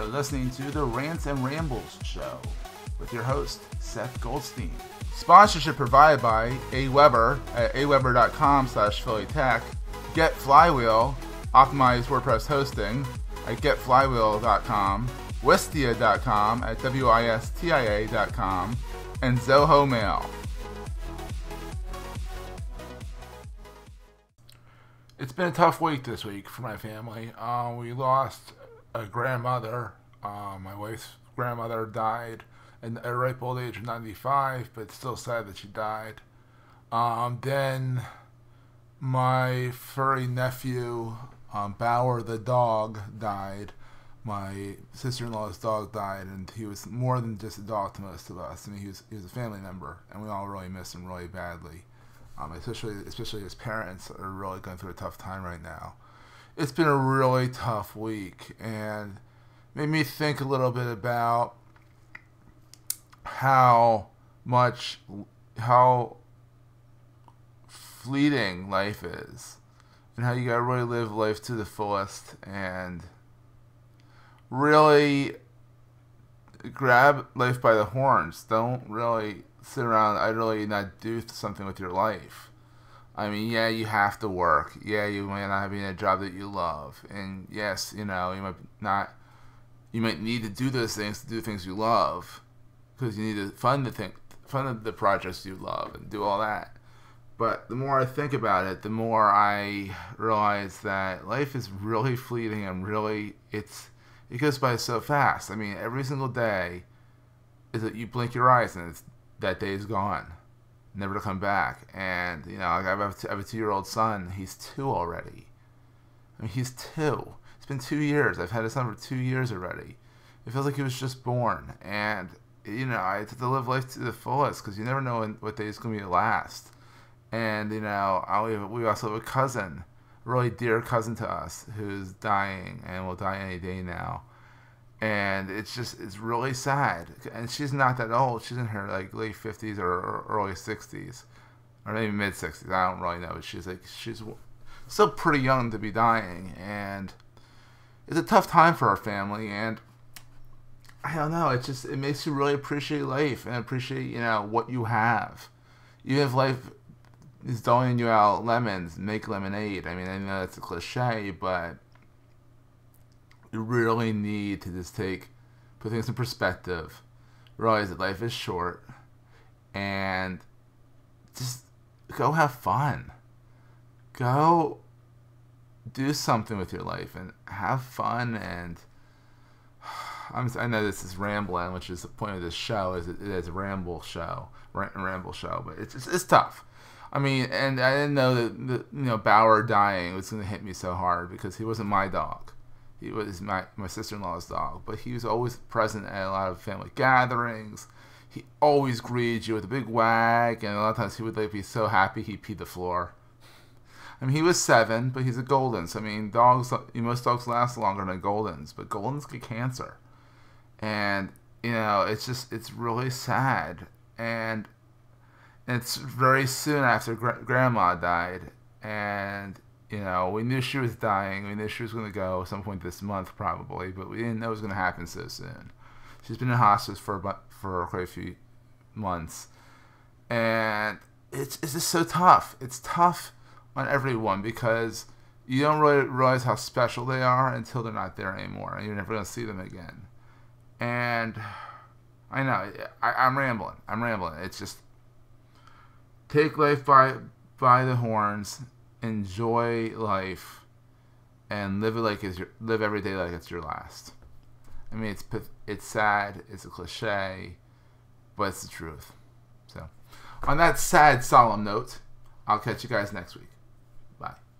are listening to the Rants and Rambles show with your host, Seth Goldstein. Sponsorship provided by A. Weber at aweber.com/PhillyTech, Get Flywheel, optimized WordPress hosting at getflywheel.com, wistia.com at wistia.com, and Zoho Mail. It's been a tough week this week for my family. We lost a grandmother. My wife's grandmother died at a ripe old age of 95, but it's still sad that she died. Then my furry nephew, Bauer the dog, died. My sister-in-law's dog died, and he was more than just a dog to most of us. I mean, he was a family member, and we all really miss him really badly. Especially his parents are really going through a tough time right now. It's been a really tough week, and made me think a little bit about how fleeting life is, and how you gotta really live life to the fullest, and really grab life by the horns. Don't really sit around idly and not do something with your life. I mean, yeah, you have to work. Yeah, you might not be in a job that you love. And yes, you might need to do those things to do things you love, because you need to fund the projects you love and do all that. But the more I think about it, the more I realize that life is really fleeting, and really it goes by so fast. I mean, every single day is that you blink your eyes and that day is gone, never to come back. And I have a 2-year-old son. He's 2 already. I mean, he's 2. It's been 2 years. I've had a son for 2 years already. It feels like he was just born. And I have to live life to the fullest, because you never know what day is going to be the last. And we also have a cousin, a really dear cousin to us, who's dying and will die any day now. And it's really sad. And she's not that old. She's in her late 50s or early 60s, or maybe mid 60s. I don't really know. But she's still pretty young to be dying, and it's a tough time for our family. And I don't know. It makes you really appreciate life and appreciate what you have. Even if life is doling you out lemons, make lemonade. I mean, I know that's a cliche, but you really need to just put things in perspective, realize that life is short, and just go have fun. Go do something with your life and have fun. And I know this is rambling, which is the point of this show, is it is a ramble show, ramble show, but it's tough. I mean, and I didn't know that Bauer dying was going to hit me so hard, because he wasn't my dog. He was my sister-in-law's dog, but he was always present at a lot of family gatherings. He always greeted you with a big wag, and a lot of times he would be so happy he peed the floor. I mean, he was 7, but he's a golden. So I mean, most dogs last longer than goldens, but goldens get cancer, and it's really sad. And it's very soon after Grandma died, and we knew she was dying. We knew she was going to go at some point this month, probably, but we didn't know it was going to happen so soon. She's been in hospice for quite a few months, and it's just so tough. It's tough on everyone, because you don't really realize how special they are until they're not there anymore, and you're never going to see them again. And I know I'm rambling. It's just, take life by the horns. Enjoy life, and live every day like it's your last. I mean, it's sad, it's a cliche, but it's the truth. So, on that sad, solemn note, I'll catch you guys next week. Bye.